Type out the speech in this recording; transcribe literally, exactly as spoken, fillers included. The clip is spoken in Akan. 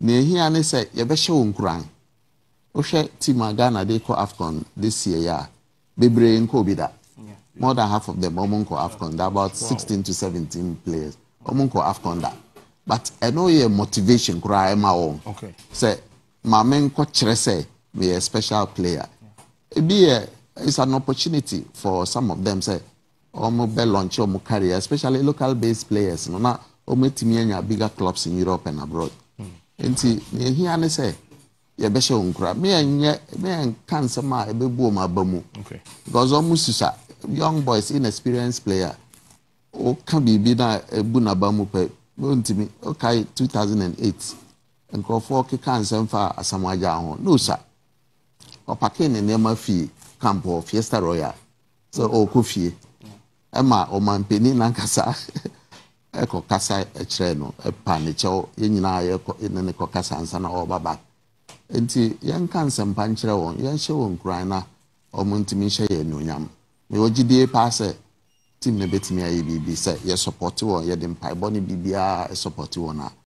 ne here ne say ye be hye wo nkran wo hwe team Ghana dey call AFCON this year ya bebre nko bi da more than half of them omonko AFCON that about sixteen to seventeen players omonko AFCON da but I know your motivation kura e ma wo okay say ma men ko kire say be a special player it be a it's an opportunity for some of them say omo be launch omo career especially local based players no na omo timi anya bigger clubs in Europe and abroad enti ne hia ne say ye be hye onkura me enye me enkan sama e be bu o ma bamu okay because omo susa young boys inexperienced player o kan bibi na ebu na bamu pe ntimi okay two thousand eight nkofo ke kan semfa asamaja ho no sa opake ne nema fi camp of Fiesta Royal so o kofie ema o mampeni nankasa eko kasa e kire no e pa ne chew ye nyina ye ko ne ne ko kasa ansa na o baba enti yen kan sempa nkire won yen hye won kuran na o muntimi hye ye nonyam me ogidie pa se team ne betimi ayi bibi se ye support won ye de mpai boni bibia e support won na